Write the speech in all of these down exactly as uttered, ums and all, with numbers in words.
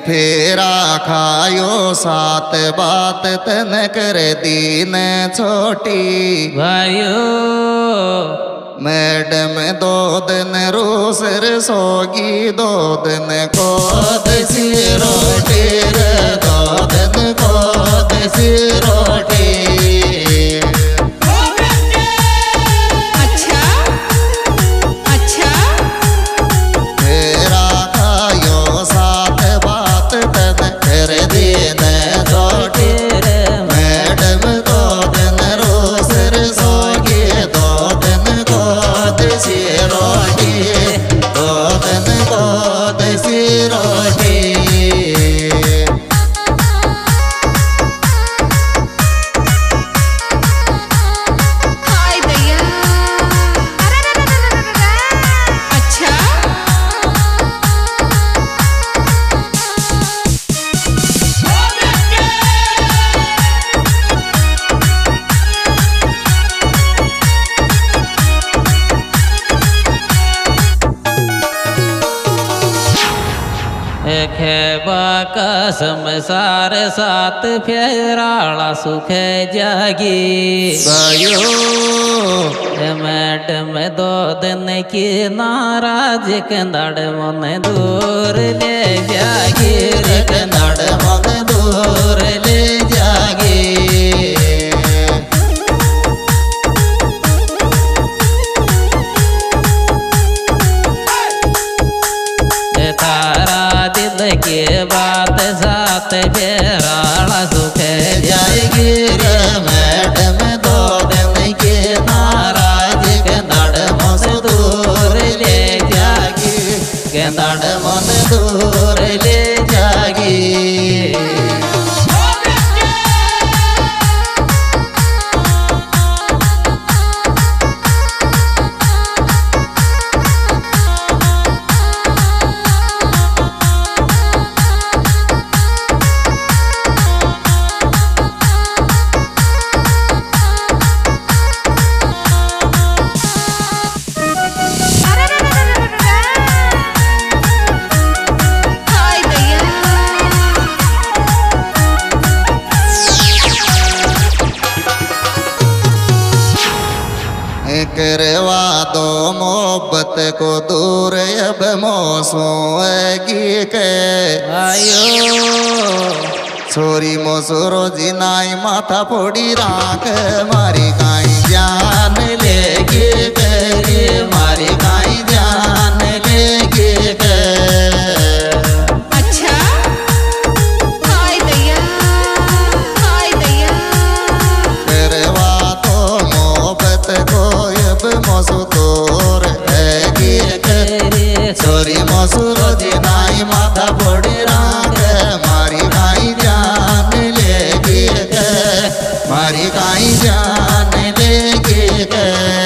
फेरा खायो सात बात तन कर दीन छोटी भाइयो मैडम दो दिन रोसर सोगी दो दिन को दसी रोटी रे दो दिन को दसी रोटी अच्छा अच्छा फेरा खायो सात बात तन कर दीन छोटी मैडम दो दिन रोसर सोगी दो दिन को दसी रोटी दो दिन को दसी रोटी हाय भैया अच्छा खेबा कसम सार सात फेराला सुख जागी बायो मैडम दो दिन की नाराज कंदड़ मन दूर ले जागी कन्नड़ मन दूर ले जागी तारा दिल की बात सात फेराला सुख जाएगी रे मैडम दो दिन के नाराज कन्नड़ मन दूर ले जागी कन्नड़ मन दूर ले जागी हाय भैया करवा दो मोहब्बत को दूर अब मौसूगी के आयो छोरी मोसुरो जिनाई माथा फोड़ी राख मारी काई जान लेगी करी मारी काई जान लेगी के अच्छा हाय भैया हाय भैया करवा तो मोहब्बत को अब मौसू दूर हैगी के छोरी मोसुरो जिनाई माथा फोड़ी राख मारी काई जान लेगी के मारी काई जान लेगी के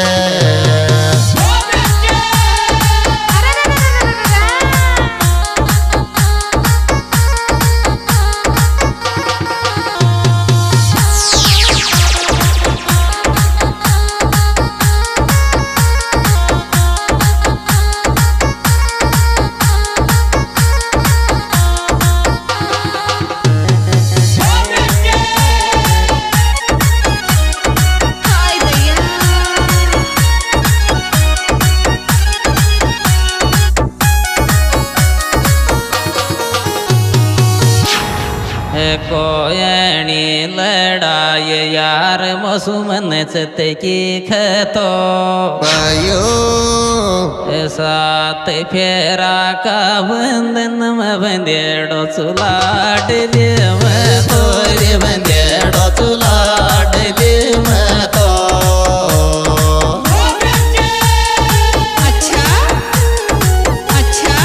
हाय भैया कोयणी लड़ाई यार मौसुमन सत्य की खतो बायो सात फेरा का बंधन में बंदेड़ो सुलाट ले मैं तोरे बंदेड़ो तुलाड दे मैं तो अच्छा अच्छा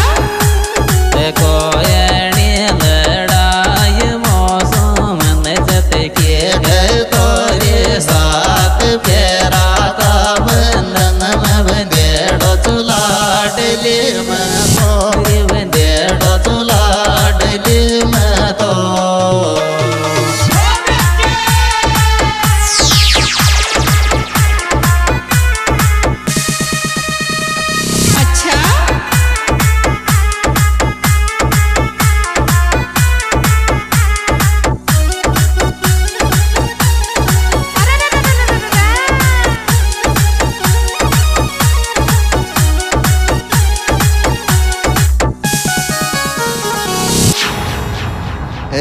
कोयणी लड़ाई मौसुमन सत्य की गए तोरे साथ फेरा का बंधन में बंदेड़ो तुलाड ले मैं तो बंदेड़ो तुलाड ले मैं तो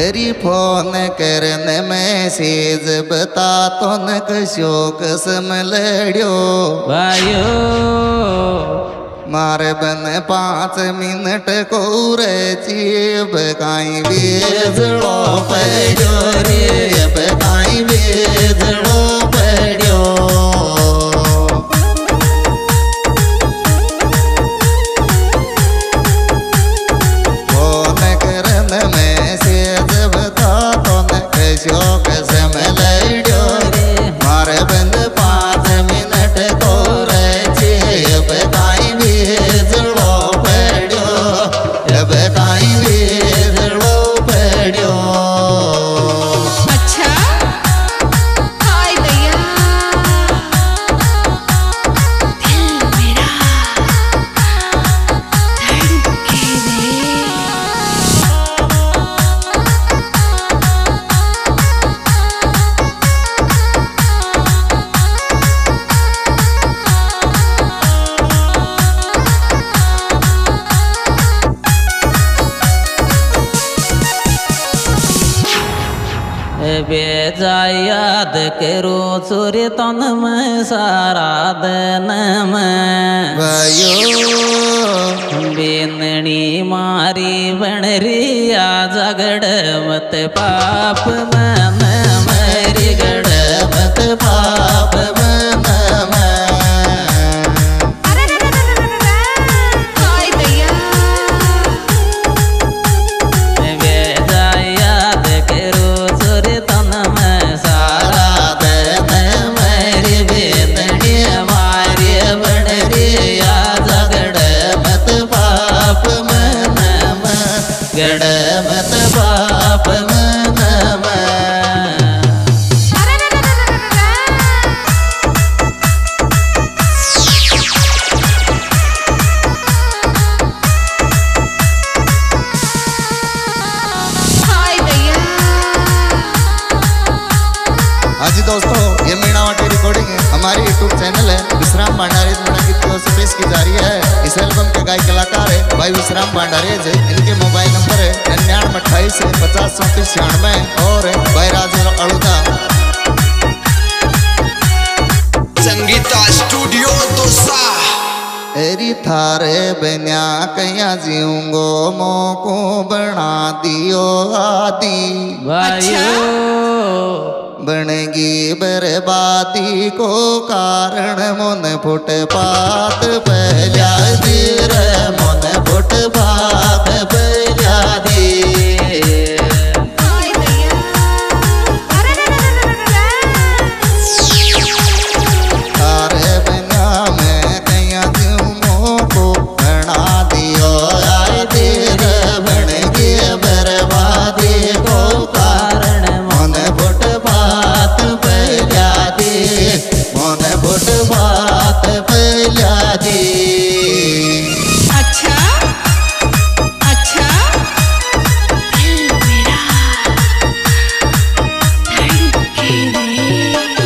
तेरी फोन करने मैसेज बता तो न कशो कसम लड़ियो भाइयो मारे बन पाँच मिनट को रे चीब काई बेजड़ो पड़ियो रे काई बेजड़ो पड़ियो फोन करन मैसेज बता तो न कशो कसम लड़ियो मारे बन पाँच मिनट को रे चीब काई बेजड़ो पड़ियो अब काई बेजड़ो पड़ियो अच्छा हाय दैया दिल मेरा धड़के रे बेजा याद करो सूर्य तन में सारा दिन में भयो बेननी मारी बनरिया झगड़ मत पाप मन मेरी गड़ मत पाप मन हाय दैया बेजा याद करो सूर्य तन में सारा दिन मेरी बेननी मारी बनरिया झगड़ मत पाप मन गड़ मत पाप मन हाय दैया हाँ जी दोस्तों, ये मीणावटी रिकॉर्डिंग हमारी यूट्यूब चैनल है विश्राम भंडारी द्वारा गीत की ओर से पेश की जा रही है। इस एल्बम के गायक कलाकार है भाई विश्राम भंडारी जी। इनके मोबाइल नंबर है निन्यानवे अट्ठाईस पचास चौंतीस छियानवे और भाई राजेश अड़ुदा। संगीता स्टूडियो दोसा एरी थारे बन्या कया जीऊंगो मोको बना दियो आदि भाइयो बनगी बर्बादी को कारण मुन फुटपाथ पहला दीर मुन फुटपाथ पहला दी हाय दैया थारे बना में कया जीऊंगो को बना दियो आए दीर बनगी बर्बादी को कारण मुन फुटपाथ पहला दी मुन फुटपाथ पहला दी। अच्छा अच्छा दिल मेरा धड़के रे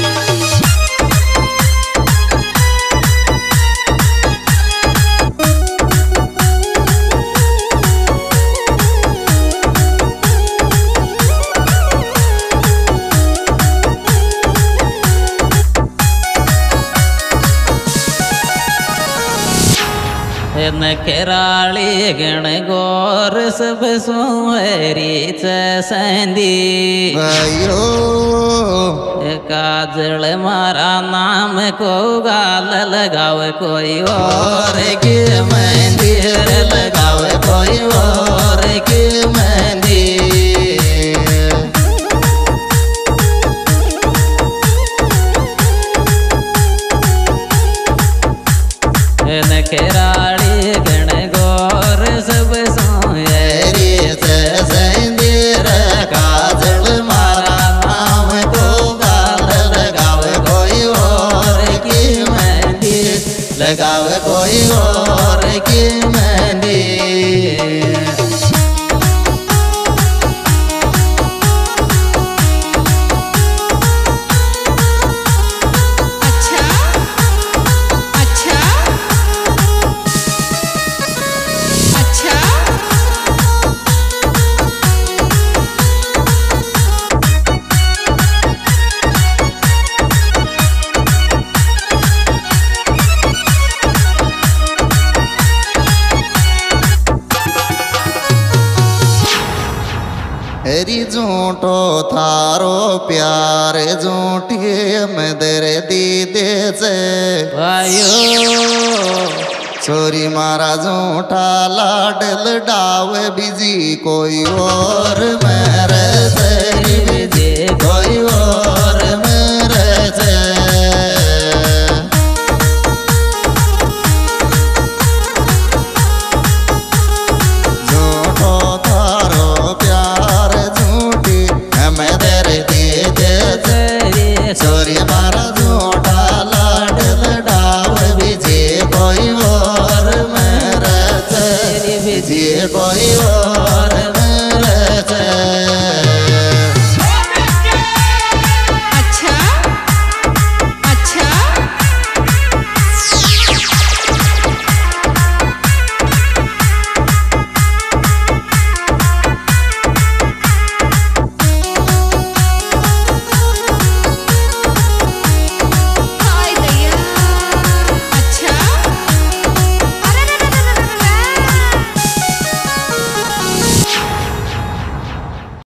केराली गण गौर सब सुहरी चंदी भयो काजल मारा नाम को गाल लगाव कोई और के मंदिर लगाव कोई और के मंदिर केराली गण गौर सब सोहरी संदीर काजल मारा नाम को गाल लगाव कोई और की मंदिर लगाव कोई और की मंदिर। अच्छा अच्छा अच्छा झूठो थारो प्यार झूठिए मेरे दीदे से आयो छोरी मारा झूठा लाडल डावे बिजी कोई और मेरे से जे कोई और